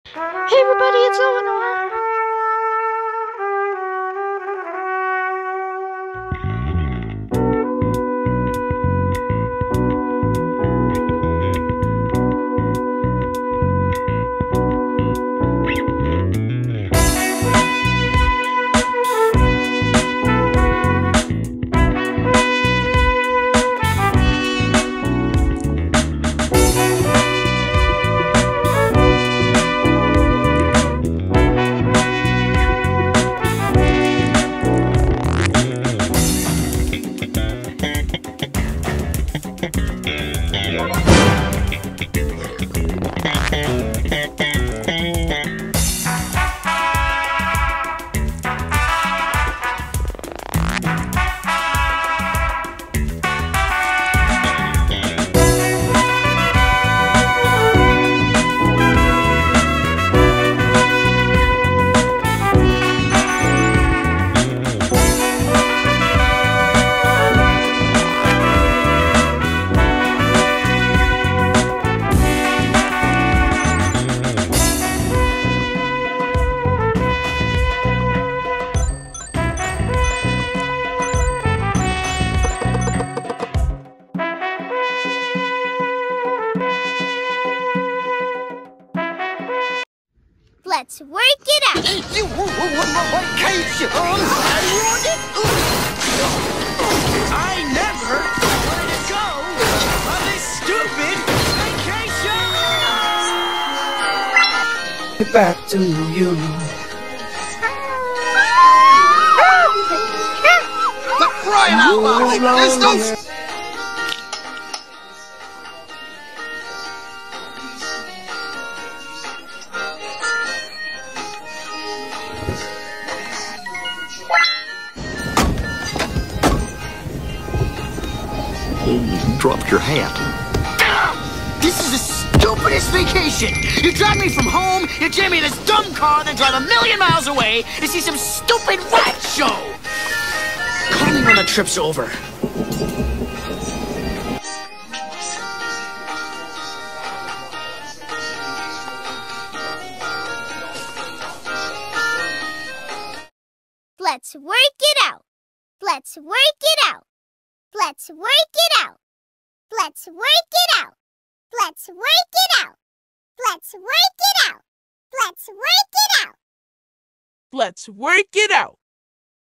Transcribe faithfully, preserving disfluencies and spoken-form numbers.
Hey everybody, it's Elinor. Let's work it out. You vacation. I want it. I never wanted to go on this stupid vacation. Get back to you. The crying out loud. There's no. You dropped your hat. This is the stupidest vacation. You drive me from home, you jam me in this dumb car, then drive a million miles away to see some stupid rat show. Call me when the trip's over. Let's work it out. Let's work it out. Let's work it out. Let's work it out. Let's work it out. Let's work it out. Let's work it out. Let's work it out.